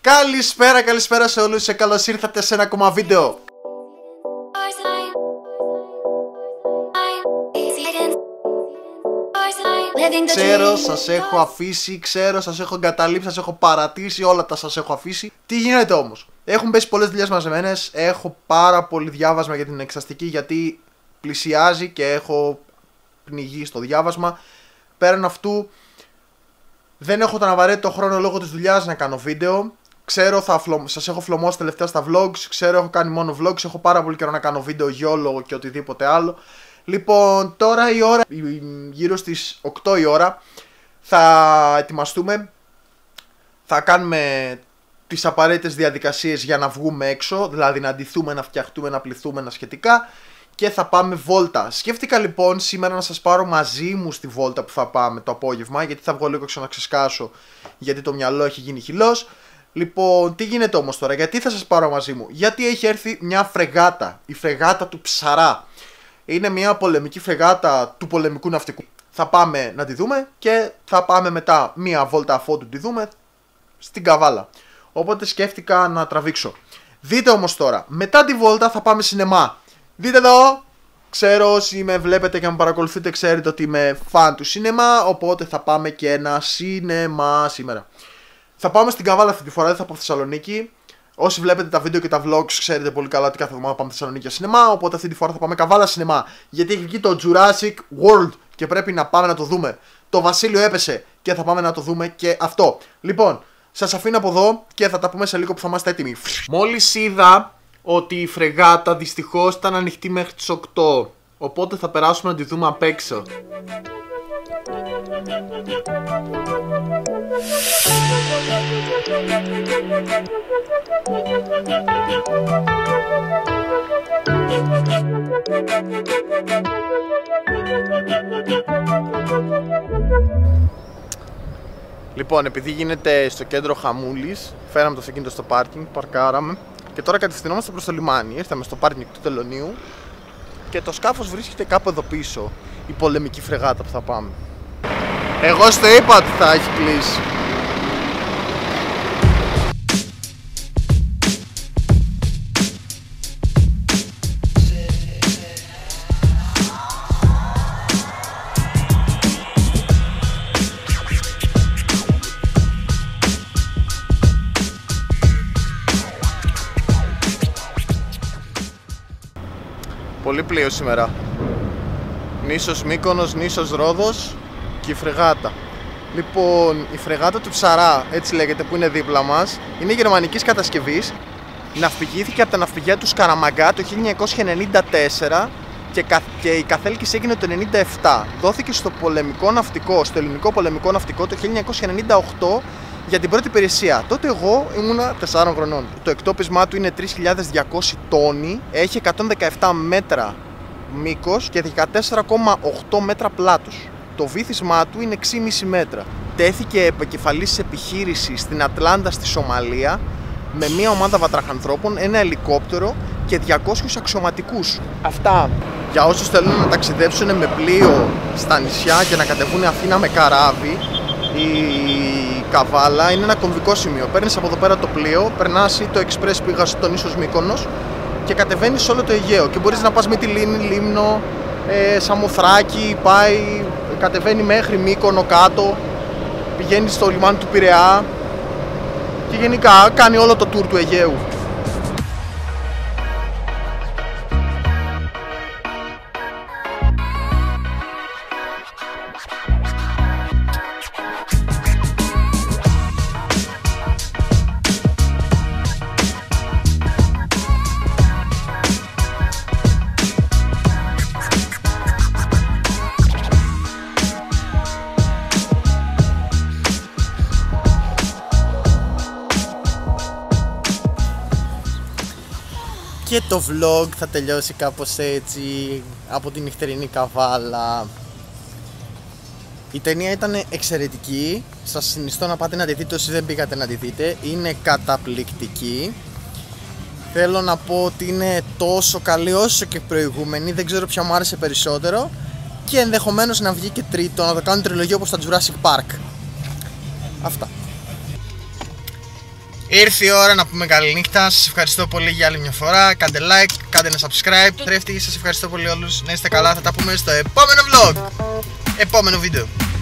Καλησπέρα σε όλους και καλώς ήρθατε σε ένα ακόμα βίντεο. Ξέρω, σας έχω αφήσει, ξέρω, σας έχω εγκαταλείψει, σας έχω παρατήσει, όλα τα σας έχω αφήσει. Τι γίνεται όμως? Έχουν πέσει πολλές δουλειές μαζεμένες, έχω πάρα πολύ διάβασμα για την εξαστική γιατί πλησιάζει και έχω πνιγεί στο διάβασμα. Πέραν αυτού, δεν έχω τον απαραίτητο χρόνο λόγω της δουλειάς να κάνω βίντεο. Ξέρω, σας έχω φλωμώσει τελευταία στα vlogs, ξέρω, έχω κάνει μόνο vlogs, έχω πάρα πολύ καιρό να κάνω βίντεο γιόλο και οτιδήποτε άλλο. Λοιπόν, τώρα η ώρα, γύρω στις 8 η ώρα, θα ετοιμαστούμε, θα κάνουμε τις απαραίτητες διαδικασίες για να βγούμε έξω, δηλαδή να ντυθούμε, να φτιαχτούμε, να πληθούμε, να σχετικά και θα πάμε βόλτα. Σκέφτηκα λοιπόν σήμερα να σας πάρω μαζί μου στη βόλτα που θα πάμε το απόγευμα, γιατί θα βγω λίγο έξω να ξεσκάσω, γιατί το μυαλό έχει γίνει χυλός. Λοιπόν, τι γίνεται όμως τώρα, γιατί θα σας πάρω μαζί μου? Γιατί έχει έρθει μια φρεγάτα, η φρεγάτα του Ψαρά. Είναι μια πολεμική φρεγάτα του πολεμικού ναυτικού. Θα πάμε να τη δούμε και θα πάμε μετά μια βόλτα αφότου τη δούμε στην Καβάλα. Οπότε σκέφτηκα να τραβήξω. Δείτε όμως τώρα, μετά τη βόλτα θα πάμε σινεμά. Δείτε εδώ, ξέρω όσοι με βλέπετε και με παρακολουθείτε ξέρετε ότι είμαι φαν του σινεμά, οπότε θα πάμε και ένα σινεμά σήμερα. Θα πάμε στην Καβάλα αυτή τη φορά, δεν θα πάω Θεσσαλονίκη. Όσοι βλέπετε τα βίντεο και τα vlogs ξέρετε πολύ καλά ότι κάθε εβδομάδα πάμε Θεσσαλονίκη για σινεμά. Οπότε αυτή τη φορά θα πάμε Καβάλα σινεμά. Γιατί έχει βγει το Jurassic World και πρέπει να πάμε να το δούμε. Το Βασίλειο έπεσε και θα πάμε να το δούμε και αυτό. Λοιπόν, σας αφήνω από εδώ και θα τα πούμε σε λίγο που θα είμαστε έτοιμοι. Μόλις είδα ότι η φρεγάτα δυστυχώς ήταν ανοιχτή μέχρι τις 8. Οπότε θα περάσουμε να τη δούμε απ' έξω. Λοιπόν, επειδή γίνεται στο κέντρο χαμούλης, φέραμε το αυτοκίνητο στο πάρκινγκ, παρκάραμε και τώρα κατευθυνόμαστε προς το λιμάνι. Ήρθαμε στο πάρκινγκ του Τελωνίου και το σκάφος βρίσκεται κάπου εδώ πίσω, η πολεμική φρεγάτα που θα πάμε. Εγώ στο είπα ότι θα έχει κλείσει. Πολύ πλοίο σήμερα. Νήσος Μύκονος, νήσος Ρόδος και η φρεγάτα. Λοιπόν, η φρεγάτα του Ψαρά, έτσι λέγεται, που είναι δίπλα μας, είναι γερμανικής κατασκευής. Ναυπηγήθηκε από τα ναυπηγεία του Σκαραμαγκά το 1994 και η καθέλκυση έγινε το 1997. Δόθηκε στο πολεμικό ναυτικό, στο ελληνικό πολεμικό ναυτικό το 1998 για την πρώτη υπηρεσία. Τότε εγώ ήμουνα 4 χρονών. Το εκτόπισμά του είναι 3.200 τόνοι, έχει 117 μέτρα μήκος και 14,8 μέτρα πλάτος. Το βύθισμά του είναι 6,5 μέτρα. Τέθηκε επικεφαλής επιχείρηση στην Ατλάντα στη Σομαλία με μια ομάδα βατραχανθρώπων, ένα ελικόπτερο και 200 αξιωματικούς. Αυτά για όσους θέλουν να ταξιδέψουν με πλοίο στα νησιά και να κατεβούν Αθήνα με καράβι. Η Καβάλα είναι ένα κομβικό σημείο. Παίρνεις από εδώ πέρα το πλοίο, περνάς ή το εξπρές πήγα στον ίσος Μύκονος και κατεβαίνεις όλο το Αιγαίο. Και μπορείς να πας Μυτιλήνη, Λίμνο, Σαμοθράκη, πάει, κατεβαίνει μέχρι Μύκονο κάτω, πηγαίνει στο λιμάνι του Πειραιά και γενικά κάνει όλο το tour του Αιγαίου. Και το vlog θα τελειώσει κάπως έτσι, από την νυχτερινή Καβάλα. Η ταινία ήταν εξαιρετική, σας συνιστώ να πάτε να τη δείτε όσοι δεν πήγατε να τη δείτε, είναι καταπληκτική. Θέλω να πω ότι είναι τόσο καλή όσο και προηγούμενη, δεν ξέρω ποια μου άρεσε περισσότερο και ενδεχομένως να βγει και τρίτο, να το κάνουν τριλογία όπως τα Jurassic Park. Αυτά. Ήρθε η ώρα να πούμε καληνύχτα. Σας ευχαριστώ πολύ για άλλη μια φορά. Κάντε like, κάντε ένα subscribe. Τρέφτη, σας ευχαριστώ πολύ όλους. Να είστε καλά, θα τα πούμε στο επόμενο vlog. Επόμενο βίντεο.